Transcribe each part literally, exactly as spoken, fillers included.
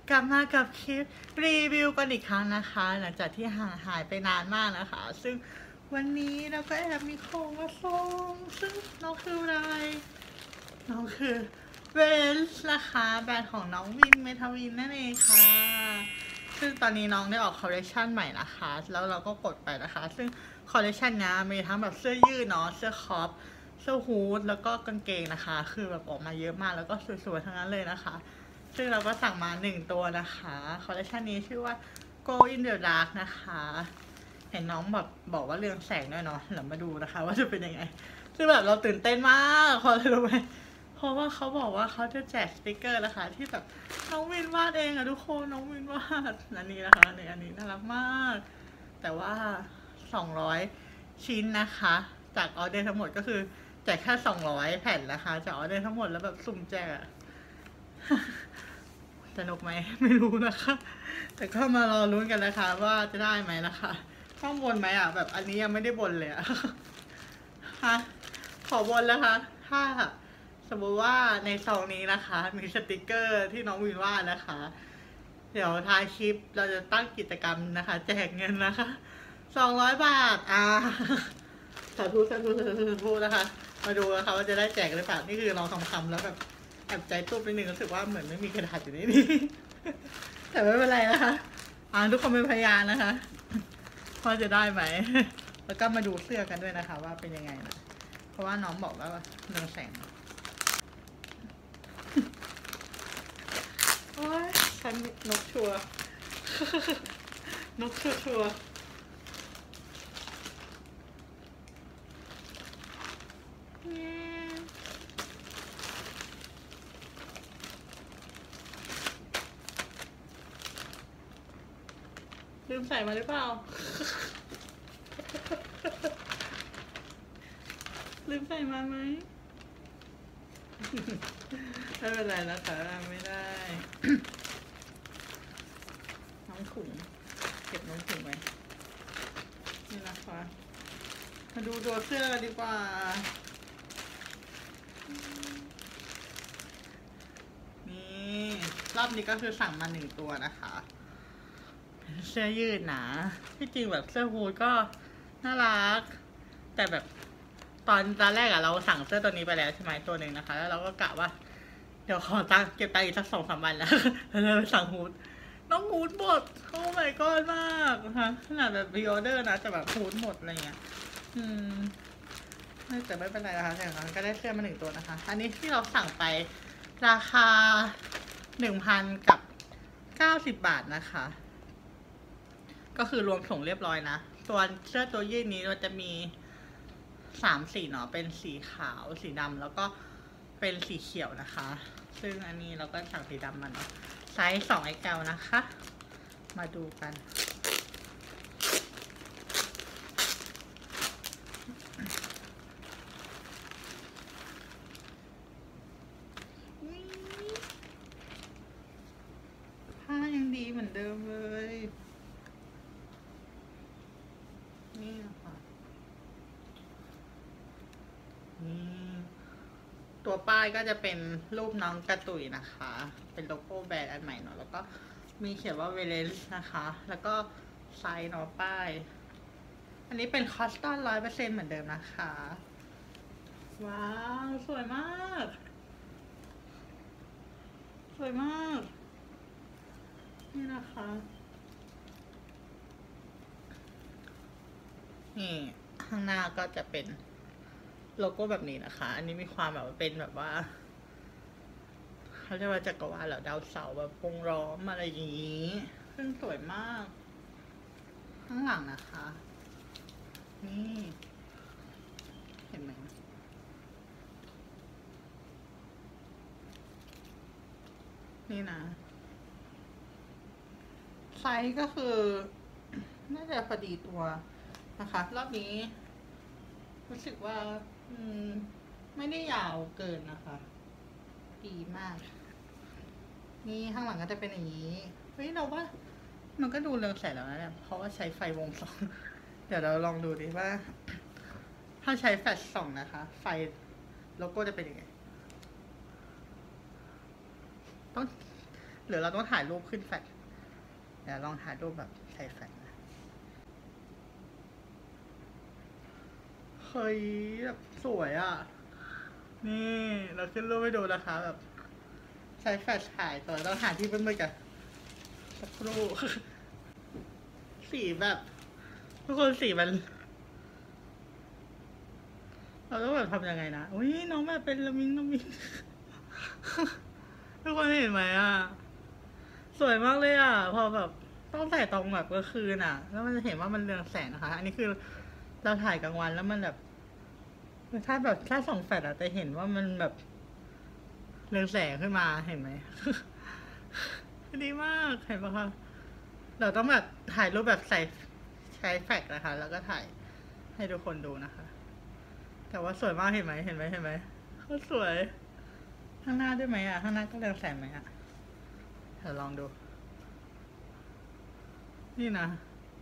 กลับมากับคลิปรีวิวกันอีกครั้งนะคะหลังจากที่ห่างหายไปนานมากนะคะซึ่งวันนี้เราก็แอบมีของมาส่งซึ่งน้องคืออะไรน้องคือเวนส์นะคะแบรนด์ของน้องวินเมทาวินนั่นเองค่ะซึ่งตอนนี้น้องได้ออกคอลเลคชันใหม่นะคะแล้วเราก็กดไปนะคะซึ่งคอลเลคชันนี้มีทั้งแบบเสื้อยืดเนาะเสื้อคอปเสื้อฮูดแล้วก็กางเกงนะคะคือแบบออกมาเยอะมากแล้วก็สวยๆทั้งนั้นเลยนะคะซึ่งเราก็สั่งมาหนึ่งตัวนะคะคอลเลคชันนี้ชื่อว่า Go in the Dark นะคะเห็นน้องแบบบอกว่าเรืองแสงด้วยเนาะเดี๋ยวมาดูนะคะว่าจะเป็นยังไงคือแบบเราตื่นเต้นมากพอรู้ไหมเพราะว่าเขาบอกว่าเขาจะแจกสติกเกอร์นะคะที่แบบน้องวินวาดเองอะทุกคนน้องวินวาดอันนี้นะคะในอันนี้น่ารักมากแต่ว่าสองร้อยชิ้นนะคะจากออเดอร์ทั้งหมดก็คือแจกแค่สองร้อยแผ่นนะคะจากออเดอร์ทั้งหมดแล้วแบบสุ่มแจกอะสนุกไหมไม่รู้นะคะแต่ก็มารอลุ้นกันนะคะว่าจะได้ไหมนะคะต้องบนไหมอ่ะแบบอันนี้ยังไม่ได้บนเลยอ่ะฮะขอบนแล้วคะถ้าสมมติว่าในซองนี้นะคะมีสติกเกอร์ที่น้องวินวาดนะคะเดี๋ยวท้ายคลิปเราจะตั้งกิจกรรมนะคะแจกเงินนะคะสองร้อยบาทอ่าสาธุสาธุสาธุนะคะมาดูนะคะว่าจะได้แจกหรือเปล่านี่คือเราทำๆแล้วแบบแอบใจตุ้มนิดนึงรู้สึกว่าเหมือนไม่มีกระดาษอยู่ในนี้แต่ไม่เป็นไรนะคะอ่าทุกคนเป็นพยานนะคะว่าจะได้ไหมแล้วก็มาดูเสื้อกันด้วยนะคะว่าเป็นยังไงนะเพราะว่าน้องบอกว่าเรืองแสงโอ้ยฉันนกชัว นกชัวชัวลืมใส่มาหรือเปล่า ลืมใส่มาไหม ไม่เป็นไรนะคะไม่ได้ น้องถุงเก็บน้องถุงไว้นี่นะคะมาดูตัวเสื้อกันดีกว่านี่รอบนี้ก็คือสั่งมาหนึ่งตัวนะคะเสื้อยืดหนาที่จริงแบบเสื้อฮูดก็น่ารักแต่แบบตอนตอนแรกอะเราสั่งเสื้อตัวนี้ไปแล้วใช่ไหมตัวหนึ่งนะคะแล้วเราก็กะว่าเดี๋ยวขอตังเก็บตังอีกสักสองสามวันแล้วแล้วเราไปสั่งฮูดน้องฮูดหมดโอ้ my god มากนะคะขนาดแบบรีออเดอร์นะแต่แบบฮูดหมดอะไรเงี้ยอืมไม่แต่ไม่เป็นไรนะคะแต่อย่างน้อยก็ได้เสื้อมาหนึ่งตัวนะคะอันนี้ที่เราสั่งไปราคาหนึ่งพันกับเก้าสิบบาทนะคะก็คือรวมส่งเรียบร้อยนะตัวเสื้อตัวยืดนี้เราจะมีสามสีเนาะเป็นสีขาวสีดำแล้วก็เป็นสีเขียวนะคะซึ่งอันนี้เราก็สั่งสีดำมาเนาะไซส์สองเอ็กซ์แอลนะคะมาดูกันผ้ายังดีเหมือนเดิมเลยนี่นะคะนี่ตัวป้ายก็จะเป็นรูปน้องกระตุยนะคะเป็นโลโก้แบรนด์อันใหม่เนาะแล้วก็มีเขียนว่าเวเลนส์นะคะแล้วก็ไซส์เนาะป้ายอันนี้เป็นคอสตอนร้อยเปอร์เซ็นต์เหมือนเดิมนะคะว้าวสวยมากสวยมากนี่นะคะนี่ข้างหน้าก็จะเป็นโลโก้แบบนี้นะคะอันนี้มีความแบบเป็นแบบว่าเขาเรียกว่าจักรวาลเหรอดาวเสาร์แบบวงล้อมอะไรอย่างนี้ซึ่งสวยมากข้างหลังนะคะนี่เห็นไหมนี่นะไซส์ก็คือน่าจะพอดีตัวนะคะรอบนี้รู้สึกว่าอืมไม่ได้ยาวเกินนะคะดีมากนี่ข้างหลังก็จะเป็นอย่างนี้เฮ้ยเราว่ามันก็ดูเรืองแสงแล้วนะเนี่ยเพราะว่าใช้ไฟวงสองเดี๋ยวเราลองดูดิว่าถ้าใช้แฟลชส่องนะคะไฟโลโก้จะเป็นยังไงต้องหรือเราต้องถ่ายรูปขึ้นแฟลชเดี๋ยวลองถ่ายรูปแบบใส่แฟลชนะเฮ้ยแบบสวยอ่ะนี่เราขึ้นรูปให้ดูนะคะแบบใช้แฟลชถ่ายตัวต้องหาที่เพื่อนๆกันสักครู่สีแบบทุกคนสีมันเราต้องแบบทำยังไงนะอุ้ยน้องแบบเป็นละมิงละมิงทุกคนเห็นไหมอ่ะสวยมากเลยอ่ะพอแบบต้องใส่ตรงแบบกลางคืนอ่ะแล้วมันจะเห็นว่ามันเรืองแสงนะคะอันนี้คือเราถ่ายกลางวันแล้วมันแบบถ้าแบบถ้าส่องแฟลชอะจะเห็นว่ามันแบบเรืองแสงขึ้นมาเห็นไหม ดีมากเห็นปะคะเราต้องแบบถ่ายรูปแบบใส่ใช้แฟลชนะคะ แล้วก็ถ่ายให้ทุกคนดูนะคะแต่ว่าสวยมากเห็นไหมเห็นไหมเห็นไหมเขาสวยข้างหน้าด้วยไหมอ่ะข้างหน้าก็เรืองแสงไหมอ่ะเดี๋ยวลองดูนี่นะ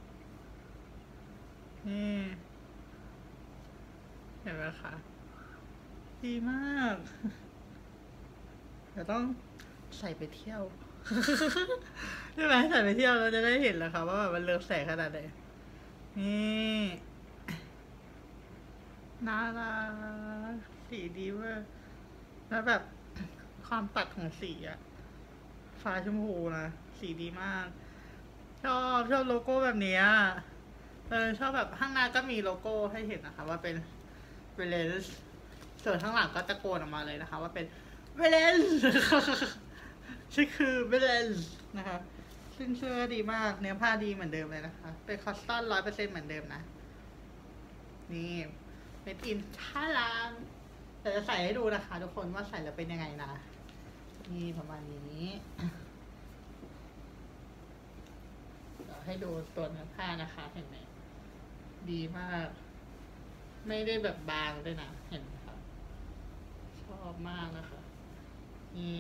นี่เห็นไหมคะดีมากเดี๋ยวต้องใส่ไปเที่ยวใช่ไหมใส่ไปเที่ยวเราจะได้เห็นแล้วค่ะว่าแบบมันเรืองแสงขนาดไหนนี่น่ารักสีดีเว้ยแล้วแบบความตัดของสีอะฟ้าชมพูนะสีดีมากชอบชอบโลโก้แบบนี้เออชอบแบบข้างหน้าก็มีโลโก้ให้เห็นนะคะว่าเป็นเวเลนส์ส่วนข้างหลังก็ตะโกนออกมาเลยนะคะว่าเป็นเวเลนส์ชื่อคือเวเลนส์นะคะซึ่งเสื้อดีมากเนื้อผ้าดีเหมือนเดิมเลยนะคะเป็นคอสตอนร้อยเปอร์เซ็นต์เหมือนเดิมนะนี่เป็นอินท่าลางแต่จะใส่ให้ดูนะคะทุกคนว่าใส่แล้วเป็นยังไงนะนี่ประมาณนี้เดี๋ยวให้ดูตัวเนื้อผ้านะคะเห็นไหมดีมากไม่ได้แบบบางด้วยนะเห็นไหมคะชอบมากนะคะนี่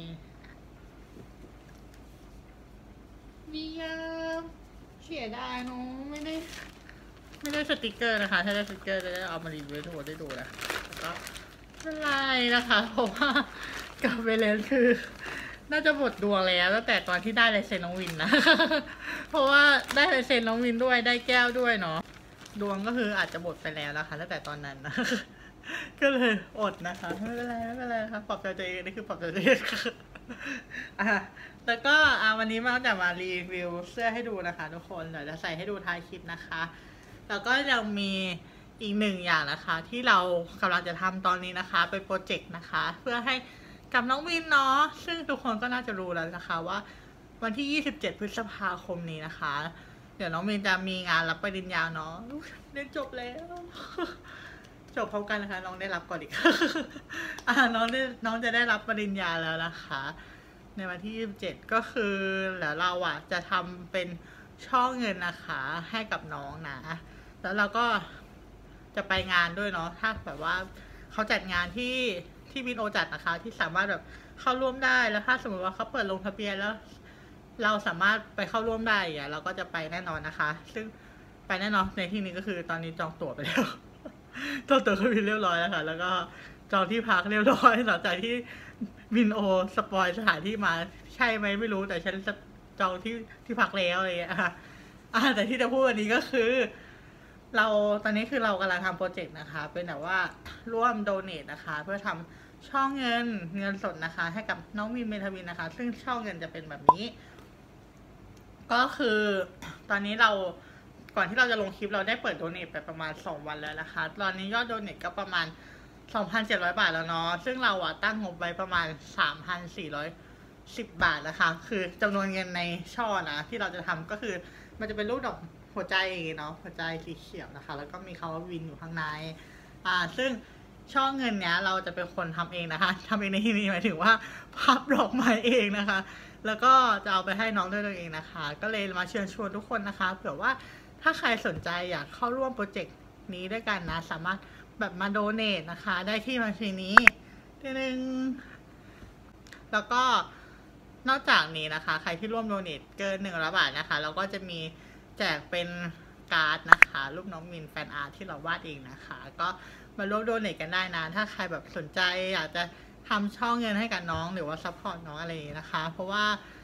มียาเสียดายเนาะไม่ได้ไม่ได้สติกเกอร์นะคะถ้าได้สติกเกอร์จะได้เอามารีวิวให้ทุกคนได้ดูนะแล้วก็ไม่เป็นไรนะคะเพราะว่ากับเวเลนคือ น่าจะหมดดวงแล้วตั้งแต่ตอนที่ได้ลายเซ็นน้องวินนะ เพราะว่าได้ลายเซ็นน้องวินด้วยได้แก้วด้วยเนาะดวงก็คืออาจจะหมดไปแล้วนะคะตั้งแต่ตอนนั้นนะ ก็เลยอดนะคะไม่เป็นไรไม่เป็นไรครับปลอบใจตัวเองนี่คือปลอบใจตัวเองอ่ะแล้วก็อ่ะวันนี้มาจะมารีวิวเสื้อให้ดูนะคะทุกคนเดี๋ยวจะใส่ให้ดูท้ายคลิปนะคะแล้วก็ยังมีอีกหนึ่งอย่างนะคะที่เรากำลังจะทำตอนนี้นะคะเป็นโปรเจกต์นะคะเพื่อให้กับน้องวินเนาะซึ่งทุกคนก็น่าจะรู้แล้วนะคะว่าวันที่ยี่สิบเจ็ดพฤษภาคมนี้นะคะเดี๋ยวน้องวินจะมีงานรับปริญญาเนาะเรียนจบแล้วจบพร้อมกันนะคะน้องได้รับก่อนอีก อ่าน้องได้น้องจะได้รับปริญญาแล้วนะคะในวันที่ยี่สิบเจ็ดก็คือแล้วเราอ่ะจะทำเป็นช่อเงินนะคะให้กับน้องนะแล้วเราก็จะไปงานด้วยเนาะถ้าแบบว่าเขาจัดงานที่ที่วินโอจัดนะคะที่สามารถแบบเข้าร่วมได้แล้วถ้าสมมติว่าเขาเปิดลงทะเบียนแล้วเราสามารถไปเข้าร่วมได้อ่ะเราก็จะไปแน่นอนนะคะซึ่งไปแน่นอนในที่นี้ก็คือตอนนี้จองตั๋วไปแล้วจองตั๋วเครื่องบินเรียบร้อยแล้วค่ะแล้วก็จองที่พักเรียบร้อยหลังจากที่วินโอสปอยสถานที่มาใช่ไหมไม่รู้แต่ฉันจองที่ที่พักแล้วอะไรอย่างเงี้ยค่ะแต่ที่จะพูดวันนี้ก็คือเราตอนนี้คือเรากำลังทำโปรเจกต์นะคะเป็นแบบว่าร่วมโดเนทนะคะเพื่อทำช่องเงินเงินสดนะคะให้กับน้องวินเมทวินนะคะซึ่งช่องเงินจะเป็นแบบนี้ก็คือตอนนี้เราก่อนที่เราจะลงคลิปเราได้เปิดโดเนทไปประมาณสองวันแล้วนะคะตอนนี้ยอดโดเนทก็ประมาณ สองพันเจ็ดร้อย บาทแล้วเนาะซึ่งเราอะตั้งงบไว้ประมาณ สามพันสี่ร้อยสิบ บาทนะคะคือจำนวนเงินในช่อนะที่เราจะทำก็คือมันจะเป็นรูปดอกหัวใจเนาะหัวใจสีเขียวนะคะแล้วก็มีคำว่าวินอยู่ข้างในอ่าซึ่งช่อเงินเนี้ยเราจะเป็นคนทำเองนะคะทำเองในที่นี้หมายถึงว่าพับดอกไม้เองนะคะแล้วก็จะเอาไปให้น้องด้วยตัวเองนะคะก็เลยมาเชิญชวนทุกคนนะคะเผื่อว่าถ้าใครสนใจอยากเข้าร่วมโปรเจกต์นี้ด้วยกันนะสามารถแบบมาโดเนทนะคะได้ที่บัญชีนี้ทีนึงแล้วก็นอกจากนี้นะคะใครที่ร่วมโดเนทเกินหนึ่งร้อยบาทนะคะเราก็จะมีแจกเป็นการ์ดนะคะรูปน้องมินแฟนอาร์ตที่เราวาดเองนะคะก็มาร่วมโดเนทกันได้นะถ้าใครแบบสนใจอยากจะทำช่องเงินให้กับน้องหรือว่าซัพพอร์ตน้องอะไรอย่างนี้นะคะเพราะว่า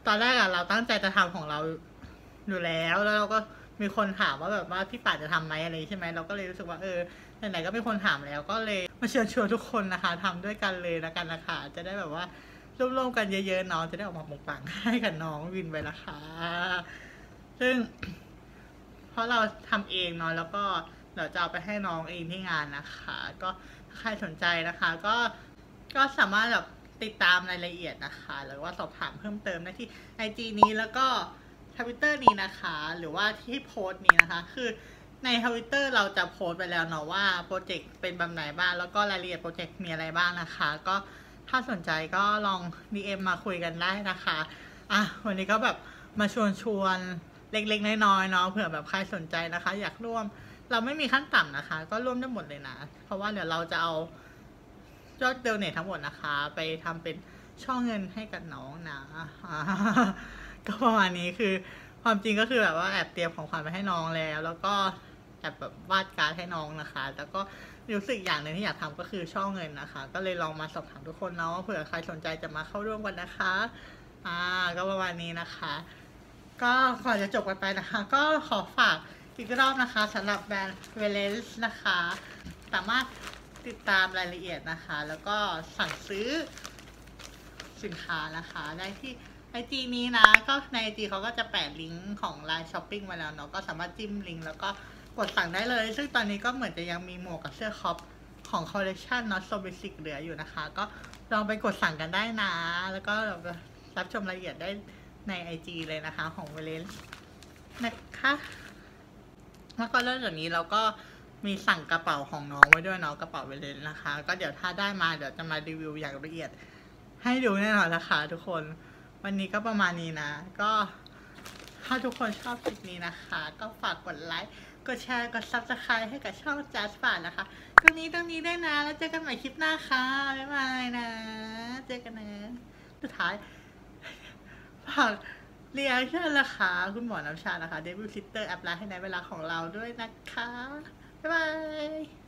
ตอนแรกอะเราตั้งใจจะทำของเราอยู่แล้วแล้วเราก็มีคนถามว่าแบบว่าพี่ป่าจะทำไหมอะไรใช่ไหมเราก็เลยรู้สึกว่าเออไหนๆก็มีคนถามแล้วก็เลยมาเชิญชวนทุกคนนะคะ ทำด้วยกันเลยละกันนะคะจะได้แบบว่าร่วมๆกันเยอะๆน้องจะได้ออกมาปังๆให้กับน้องวินไปละค่ะซึ่งเพราะเราทำเองเนาะแล้วก็เดี๋ยวจะเอาไปให้น้องเองที่งานนะคะ ก็ถ้าใครสนใจนะคะ ก็ก็สามารถแบบติดตามรายละเอียดนะคะหรือว่าสอบถามเพิ่มเติมได้ที่ ไอ จี นี้แล้วก็ทวิตเตอร์นี้นะคะหรือว่าที่โพสต์นี้นะคะคือในทวิตเตอร์เราจะโพสต์ไปแล้วเนาะว่าโปรเจกต์เป็นแบบไหนบ้างแล้วก็รายละเอียดโปรเจกต์มีอะไรบ้างนะคะก็ถ้าสนใจก็ลอง ดี เอ็ม มาคุยกันได้นะคะอ่ะวันนี้ก็แบบมาชวนชวนเล็กๆน้อยๆเนาะเผื่อแบบใครสนใจนะคะอยากร่วมเราไม่มีขั้นต่ำนะคะก็ร่วมได้หมดเลยนะเพราะว่าเดี๋ยวเราจะเอายอดเดลเนททั้งหมดนะคะไปทำเป็นช่องเงินให้กับน้องนะก็ประมาณนี้คือความจริงก็คือแบบว่าแอบเตรียมของขวัญไปให้น้องแล้วแล้วก็แอบแบบวาดการ์ดให้น้องนะคะแล้วก็รู้สึกอย่างหนึ่งที่อยากทำก็คือช่องเงินนะคะก็เลยลองมาสอบถามทุกคนเนาะเผื่อใครสนใจจะมาเข้าร่วมกันนะคะอ่าก็ประมาณนี้นะคะก็ก่อนจะจบกันไปนะคะก็ขอฝากอีกรอบนะคะสำหรับแบรนด์เวเลสนะคะสามารถติดตามรายละเอียดนะคะแล้วก็สั่งซื้อสินค้านะคะได้ที่ ไอ จี นี้นะก็ใน ไอ จี เขาก็จะแปะลิงก์ของ ไลน์ Shopping มาแล้วเนาะก็สามารถจิ้มลิงก์แล้วก็กดสั่งได้เลยซึ่งตอนนี้ก็เหมือนจะยังมีหมวกกับเสื้อคอปของคอลเลคชัน Not So Basic เหลืออยู่นะคะก็ลองไปกดสั่งกันได้นะแล้วก็รับชมรายละเอียดได้ใน ไอ จี เลยนะคะของเวเลนนะคะแล้วก็เรื่องจากนี้เราก็มีสั่งกระเป๋าของน้องไว้ด้วยเนาะกระเป๋าเวเลนนะคะก็เดี๋ยวถ้าได้มาเดี๋ยวจะมารีวิวอย่างละเอียดให้ดูแน่นอนนะคะทุกคนวันนี้ก็ประมาณนี้นะก็ถ้าทุกคนชอบคลิปนี้นะคะก็ฝากกดไลค์กดแชร์กด ซับสไครบ์ ให้กับช่องจัสป่านนะคะตรงนี้ตรงนี้ได้นะแล้วเจอกันใหม่คลิปหน้าค่ะบ๊ายบายนะเจอกันนะสุดท้ายฝากเรียกเชิญละค่ะคุณหมอน้ำชานะคะเดบิวต์ซิสเตอร์แอปไลน์ให้ในเวลาของเราด้วยนะคะบ๊ายบาย